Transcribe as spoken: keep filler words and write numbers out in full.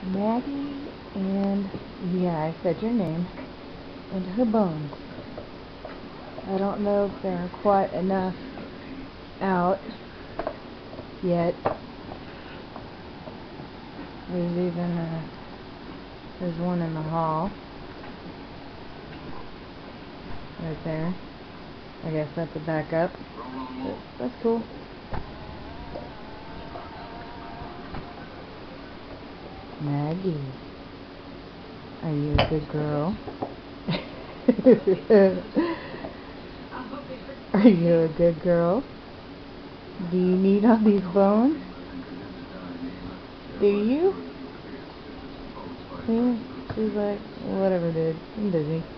Maggie, and yeah, I said your name, and her bones. I don't know if they're quite enough out yet. There's even a, there's one in the hall right there. I guess that's a backup. But that's cool. Maggie, are you a good girl? Are you a good girl? Do you need all these bones? Do you? Yeah, she's like, whatever, dude. I'm busy.